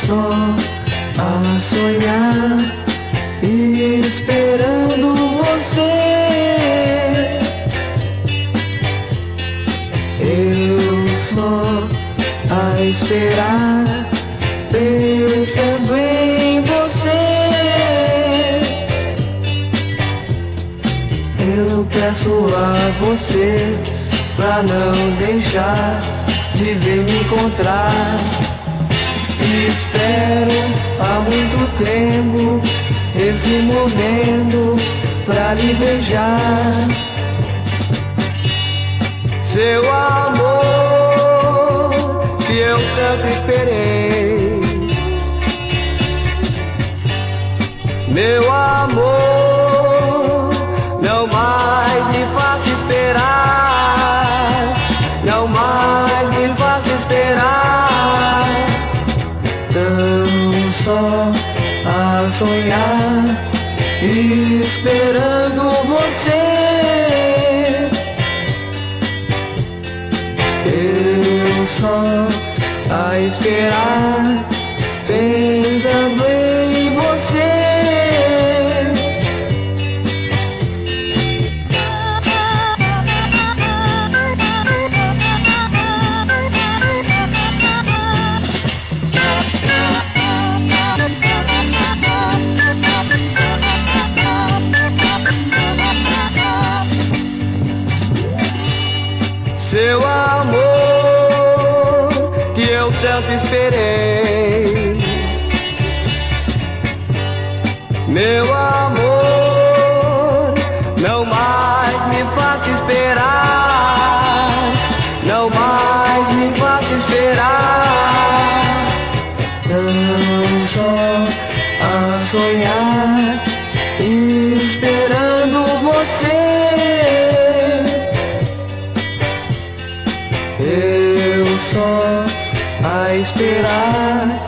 só a sonhar e esperando você. Eu só a esperar, pensando em você. Eu peço a você pra não deixar de ver me encontrar. Espero há muito tempo esse momento pra lhe beijar. Seu amor que eu tanto esperei, meu amor, não mais me faça esperar, não mais me faça esperar. Tão só a sonhar e esperando você. Eu só a esperar, pensando em você. Seu amor que eu tanto esperei, meu amor, não mais me faça esperar, não mais me faça esperar. Não só a sonhar e esperando você. Eu só a esperar,